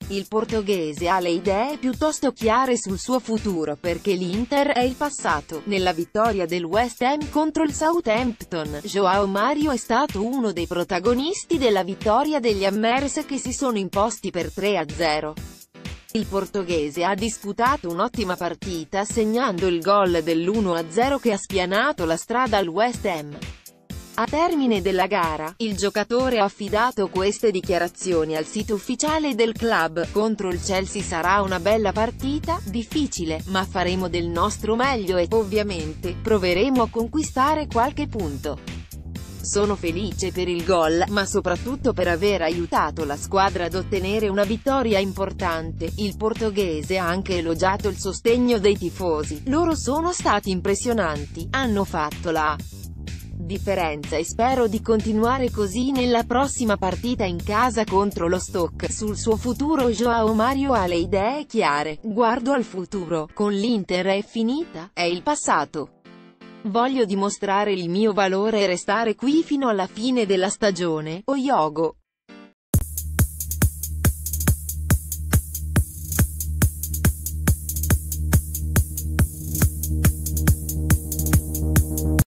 Il portoghese ha le idee piuttosto chiare sul suo futuro perché l'Inter è il passato. Nella vittoria del West Ham contro il Southampton, João Mário è stato uno dei protagonisti della vittoria degli Hammers che si sono imposti per 3-0. Il portoghese ha disputato un'ottima partita segnando il gol dell'1-0 che ha spianato la strada al West Ham. A termine della gara, il giocatore ha affidato queste dichiarazioni al sito ufficiale del club: "Contro il Chelsea sarà una bella partita, difficile, ma faremo del nostro meglio e, ovviamente, proveremo a conquistare qualche punto. Sono felice per il gol, ma soprattutto per aver aiutato la squadra ad ottenere una vittoria importante." Il portoghese ha anche elogiato il sostegno dei tifosi: "Loro sono stati impressionanti, hanno fatto la differenza e spero di continuare così nella prossima partita in casa contro lo Stoke." Sul suo futuro João Mário ha le idee chiare: "Guardo al futuro, con l'Inter è finita, è il passato. Voglio dimostrare il mio valore e restare qui fino alla fine della stagione." O Yogo.